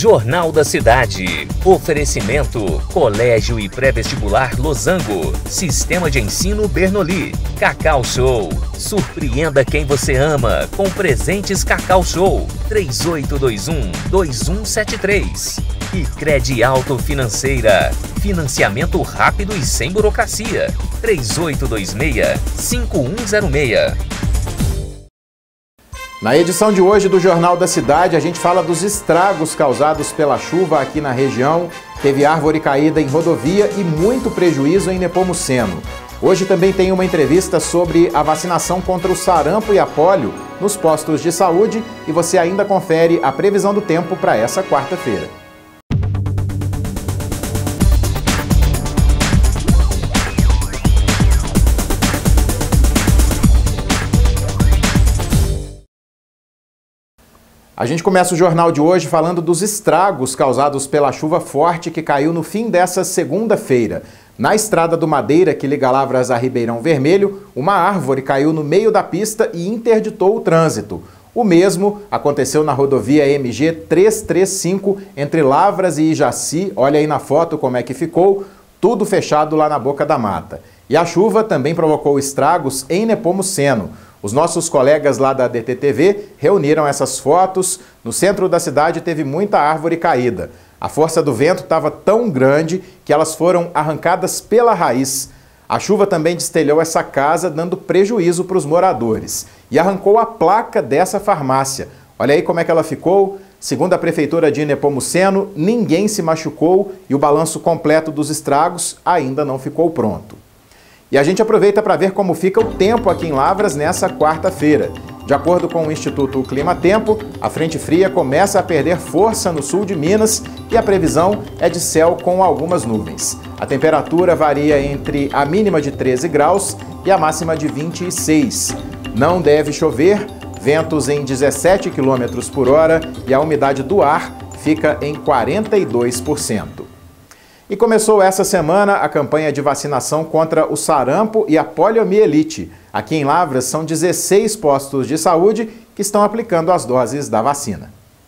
Jornal da Cidade. Oferecimento: Colégio e Pré-Vestibular Losango. Sistema de Ensino Bernoulli. Cacau Show. Surpreenda quem você ama com presentes Cacau Show. 3821-2173. E Credialto Financeira. Financiamento rápido e sem burocracia. 3826-5106. Na edição de hoje do Jornal da Cidade, a gente fala dos estragos causados pela chuva aqui na região. Teve árvore caída em rodovia e muito prejuízo em Nepomuceno. Hoje também tem uma entrevista sobre a vacinação contra o sarampo e a pólio nos postos de saúde e você ainda confere a previsão do tempo para essa quarta-feira. A gente começa o jornal de hoje falando dos estragos causados pela chuva forte que caiu no fim dessa segunda-feira. Na estrada do Madeira, que liga Lavras a Ribeirão Vermelho, uma árvore caiu no meio da pista e interditou o trânsito. O mesmo aconteceu na rodovia MG 335, entre Lavras e Ijaci. Olha aí na foto como é que ficou, tudo fechado lá na boca da mata. E a chuva também provocou estragos em Nepomuceno. Os nossos colegas lá da DTTV reuniram essas fotos. No centro da cidade teve muita árvore caída. A força do vento estava tão grande que elas foram arrancadas pela raiz. A chuva também destelhou essa casa, dando prejuízo para os moradores. E arrancou a placa dessa farmácia. Olha aí como é que ela ficou. Segundo a Prefeitura de Nepomuceno, ninguém se machucou e o balanço completo dos estragos ainda não ficou pronto. E a gente aproveita para ver como fica o tempo aqui em Lavras nessa quarta-feira. De acordo com o Instituto Clima Tempo, a frente fria começa a perder força no sul de Minas e a previsão é de céu com algumas nuvens. A temperatura varia entre a mínima de 13 graus e a máxima de 26. Não deve chover, ventos em 17 km por hora e a umidade do ar fica em 42%. E começou essa semana a campanha de vacinação contra o sarampo e a poliomielite. Aqui em Lavras são 16 postos de saúde que estão aplicando as doses da vacina.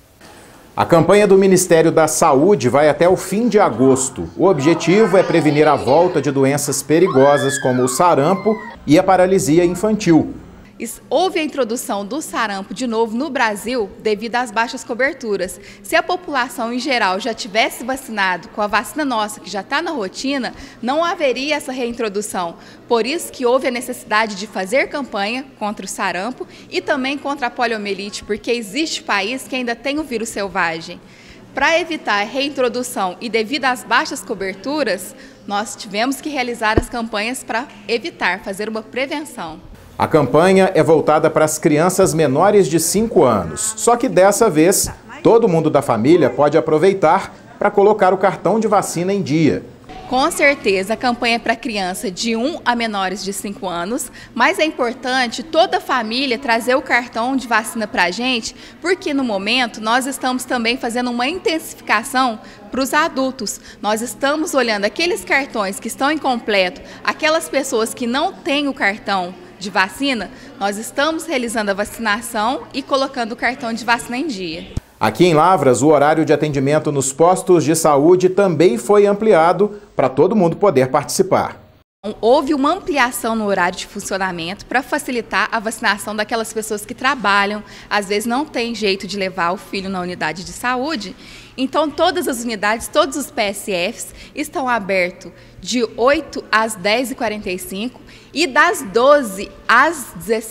A campanha do Ministério da Saúde vai até o fim de agosto. O objetivo é prevenir a volta de doenças perigosas como o sarampo e a paralisia infantil. Houve a introdução do sarampo de novo no Brasil devido às baixas coberturas. Se a população em geral já tivesse vacinado com a vacina nossa, que já está na rotina, não haveria essa reintrodução. Por isso que houve a necessidade de fazer campanha contra o sarampo e também contra a poliomielite, porque existe país que ainda tem o vírus selvagem. Para evitar a reintrodução e devido às baixas coberturas, nós tivemos que realizar as campanhas para evitar, fazer uma prevenção. A campanha é voltada para as crianças menores de 5 anos. Só que dessa vez, todo mundo da família pode aproveitar para colocar o cartão de vacina em dia. Com certeza, a campanha é para criança de 1 a menores de 5 anos, mas é importante toda a família trazer o cartão de vacina para a gente, porque no momento nós estamos também fazendo uma intensificação para os adultos. Nós estamos olhando aqueles cartões que estão incompletos, aquelas pessoas que não têm o cartão de vacina, nós estamos realizando a vacinação e colocando o cartão de vacina em dia. Aqui em Lavras, o horário de atendimento nos postos de saúde também foi ampliado para todo mundo poder participar. Houve uma ampliação no horário de funcionamento para facilitar a vacinação daquelas pessoas que trabalham, às vezes não tem jeito de levar o filho na unidade de saúde. Então, todas as unidades, todos os PSFs estão abertos de 8 às 10h45 e das 12 às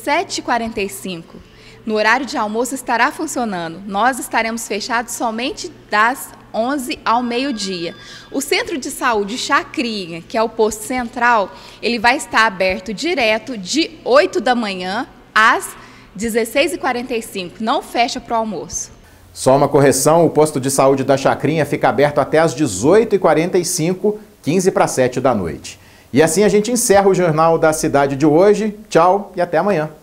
17h45. No horário de almoço estará funcionando. Nós estaremos fechados somente das 11 ao meio-dia. O Centro de Saúde Chacrinha, que é o posto central, ele vai estar aberto direto de 8 da manhã às 16h45. Não fecha para o almoço. Só uma correção, o posto de saúde da Chacrinha fica aberto até às 18h45, 15 para 7 da noite. E assim a gente encerra o Jornal da Cidade de hoje. Tchau e até amanhã.